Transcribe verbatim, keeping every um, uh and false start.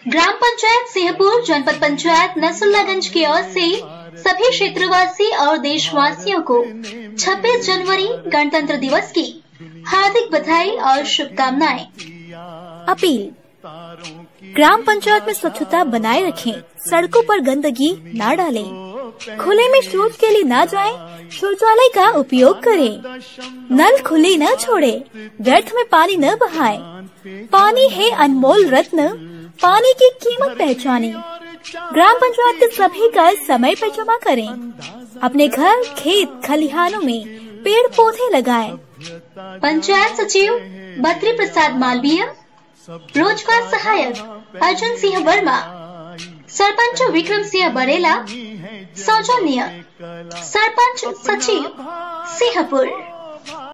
ग्राम पंचायत सिंहपुर जनपद पंचायत नसरुल्लागंज की ओर से सभी क्षेत्रवासी और देशवासियों को छब्बीस जनवरी गणतंत्र दिवस की हार्दिक बधाई और शुभकामनाएं। अपील, ग्राम पंचायत में स्वच्छता बनाए रखें, सड़कों पर गंदगी न डालें, खुले में शौच के लिए न जाएं, शौचालय का उपयोग करें, नल खुले न छोड़ें, व्यर्थ में पानी न बहाएं। पानी है अनमोल रत्न, पानी की कीमत पहचानें। ग्राम पंचायत के सभी कर समय पर जमा करें। अपने घर, खेत, खलिहानों में पेड़ पौधे लगाएं। पंचायत सचिव बद्री प्रसाद मालवीय, रोजगार सहायक अर्जुन सिंह वर्मा, सरपंच विक्रम सिंह बरेला, सौजन्य सरपंच सचिव सिंहपुर।